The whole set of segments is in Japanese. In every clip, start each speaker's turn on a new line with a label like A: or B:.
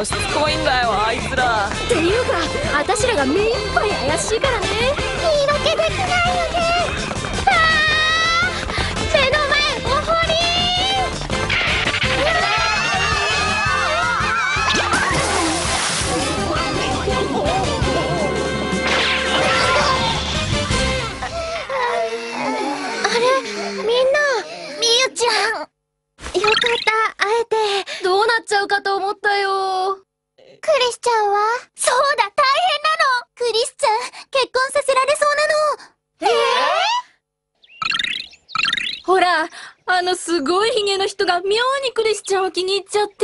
A: しつこいんだよあいつら。
B: っていうか私らが目いっぱい怪しいからね。言い訳できないよね。目の前お堀。あれみんな、みゆちゃんよかった、会えて。どうなっちゃうかと思ったよ。クリスちゃんは？そうだ、大変なの。クリスちゃん、結婚させられそうなの。ほら、すごいヒゲの人が妙にクリスちゃんを気に入っちゃって。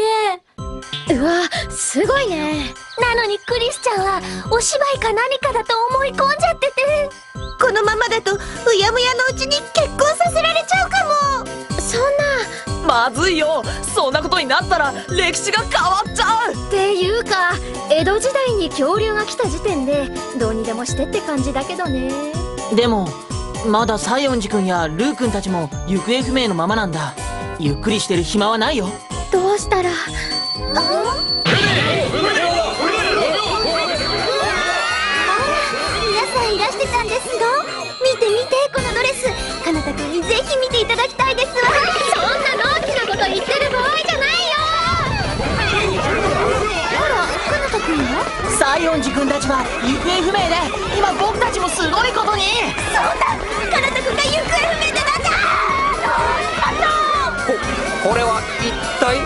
B: うわ、すごいね。なのにクリスちゃんはお芝居か何かだと思い込んじゃってて、このままだとうやむやのうちに結婚させられちゃうかも。そんな。
A: まずいよ、そんなことになったら歴史が変わっちゃう。
B: っていうか江戸時代に恐竜が来た時点でどうにでもしてって感じだけどね。
A: でもまだ西園寺君やルー君たちも行方不明のままなんだ。ゆっくりしてる暇はないよ。
B: どうしたら。皆さんいらしてたんですが、見て見てこのドレス、かなたくんにぜひ見ていただきたいですわ。そんなのんきなこと言ってる場合じゃないよ。あら、かなたくんは？
A: 西園寺君たちは行方不明で、今僕たちもすごいことに。
B: そうだ、かなたくんが行方不明でなんだ。
C: これは一体。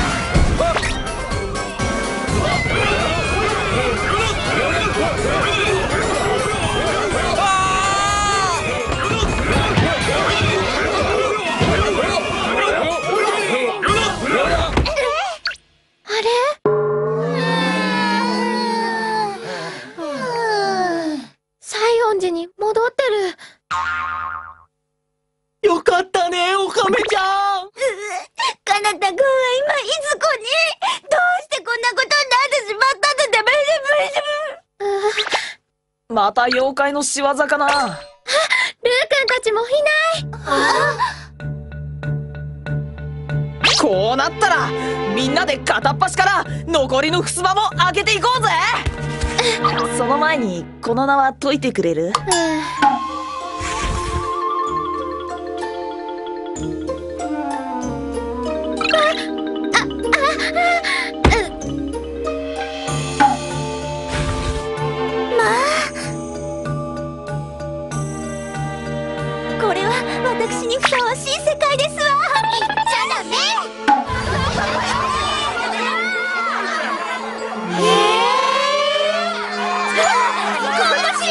B: に戻ってる。
A: よかったね、オカメちゃん。
B: かなたくんは今いずこに。どうしてこんなことになってしまったんだ。
A: また妖怪の仕業かな。
B: ルー君たちもいない。
A: こうなったらみんなで片っ端から残りの襖も開けていこうぜ。その前にこの名は解いてくれる？
B: これは私にふさわしい世界ですわ。言っちゃダメ。この城。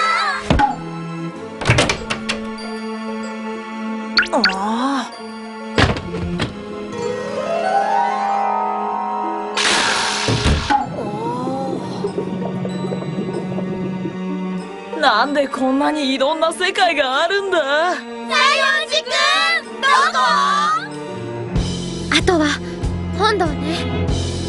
A: ああ。なんでこんなにいろんな世界があるんだ。
B: 西園寺君、どこ？あとは本堂ね。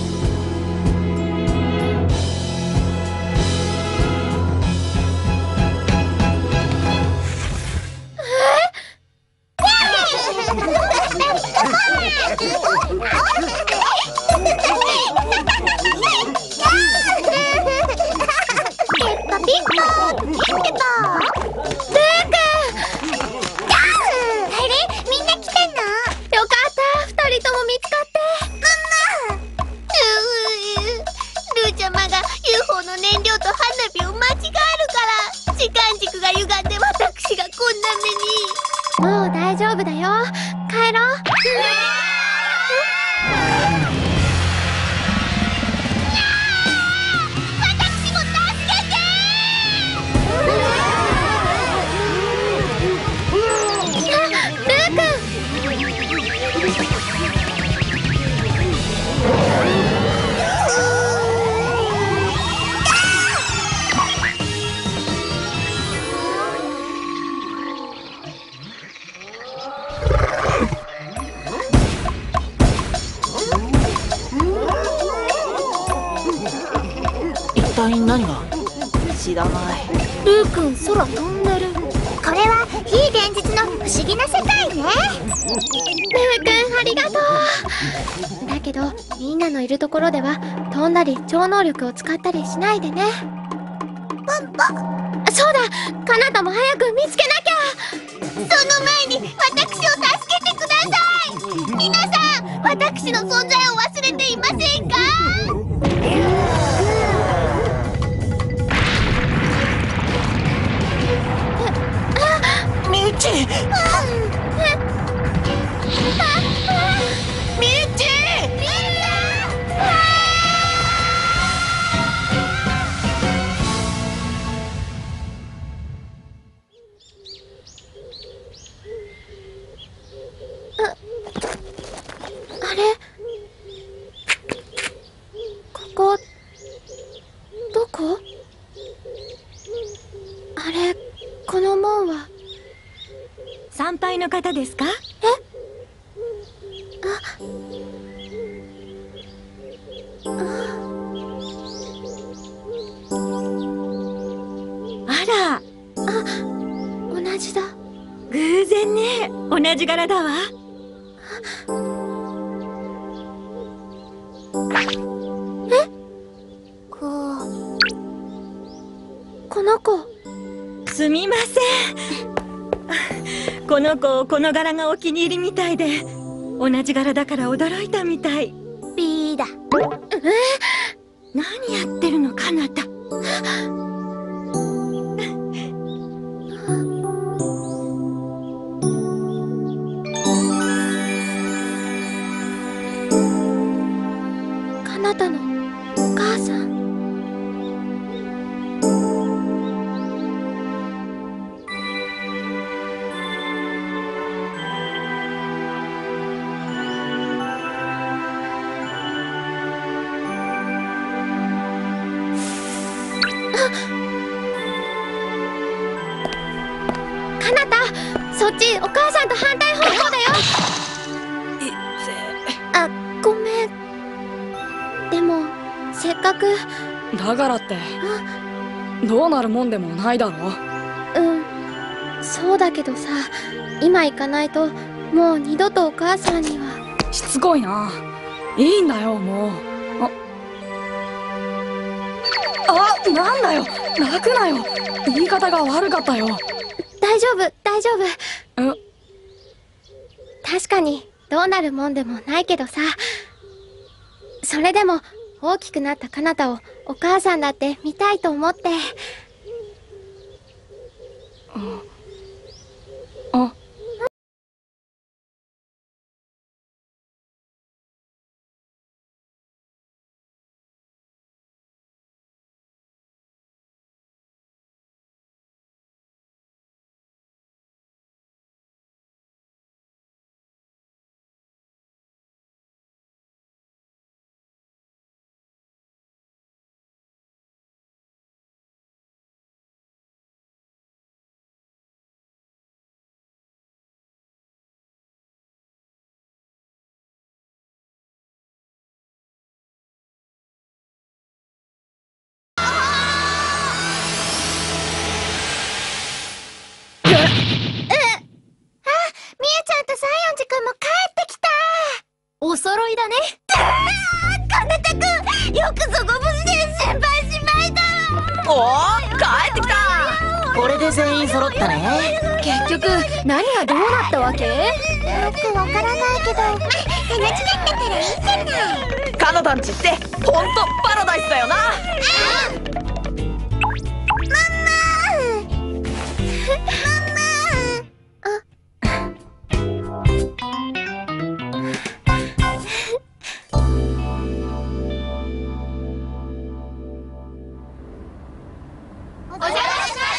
B: もう大丈夫だよ。帰ろう。私も助けて。ルー君。
A: 一体何が？知らない。
B: ルー君、空飛んでる。これは非現実の不思議な世界ね。ルー君、ありがとう。だけどみんなのいるところでは飛んだり超能力を使ったりしないでね。そうだ、カナタも早く見つけなきゃ。その前に私を助けてください。皆さん、私の存在を忘れていませんか？
A: みゆち、みゆち、
B: あれ、ここどこ？あれ、この門は
D: 参拝の方ですか？あら、
B: 同じだ。
D: 偶然ね。同じ柄だわ。
B: この子。
D: すみません。この子、この柄がお気に入りみたいで、同じ柄だから驚いたみたい。
B: ピーだ。
D: 何やってるの、カナタ。
B: カナタのお母さん。カナタ、そっちお母さんと反対方向だよ。あ、ごめん。でもせっかく。
E: だからってどうなるもんでもないだろ。
B: そうだけどさ、今行かないともう二度とお母さんには。
E: しつこいな。いいんだよ、もう。なんだよ、泣くなよ。言い方が悪かったよ。
B: 大丈夫、大丈夫。
E: え、
B: 確かにどうなるもんでもないけどさ、それでも大きくなったカナタをお母さんだって見たいと思って。
E: あ、
B: みゆちゃんと西園寺くんも帰ってきた。お揃いだね。カナタくん、よくぞご無事で先輩姉妹だ。
A: おー、帰ってきた。これで全員揃ったね。
B: 結局何がどうなったわけ？よくわからないけど、話がったからいいじゃない。
A: カナタンチってほんとパラダイスだよな。
B: お邪魔しました。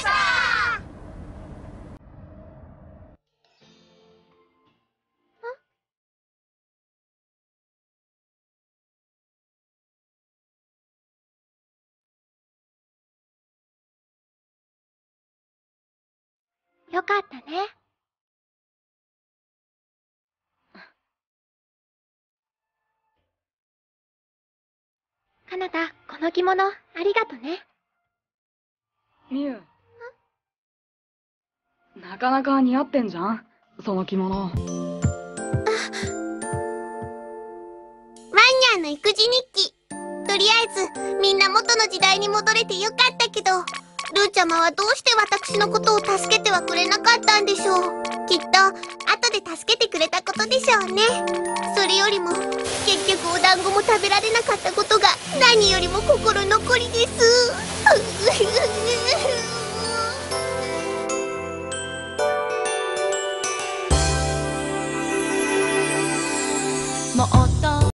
B: よかったね。カナタ、この着物ありがとね。
E: みゆ。なかなか似合ってんじゃん、その着物。
B: ワンニャンの育児日記。ととりあえずみんな元の時代に戻れてよかったけど、ルーちゃまはどうして私のことを助けてはくれなかったんでしょう。きっと後で助けてくれたことでしょうね。それよりも結局お団子も食べられなかったことが何よりも心残りです。もっと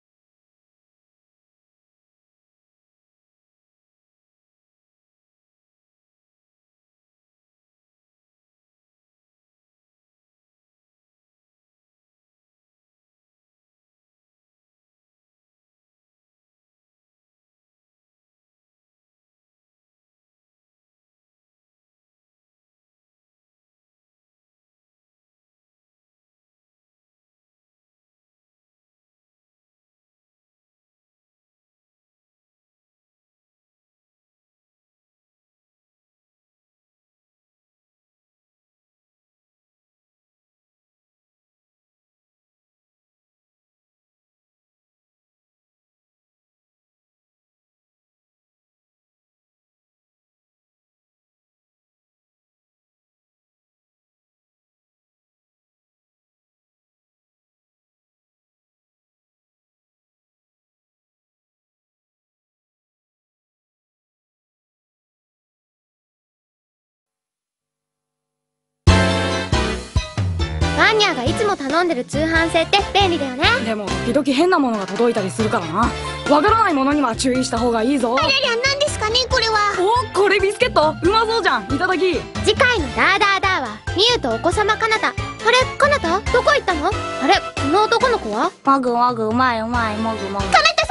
F: ワンニャーがいつも頼んでる通販制って便利だよね。
E: でも時々変なものが届いたりするからな。わからないものには注意した方がいいぞ。
B: ありゃりゃ、何ですかねこれは。
E: お、これビスケットうまそうじゃん。いただき。
F: 次回のダーダーダーはミユとお子様カナタ。あれカナタどこ行ったの？あれこの男の子は？
B: もぐもぐうまいうまいもぐもぐ。カナタ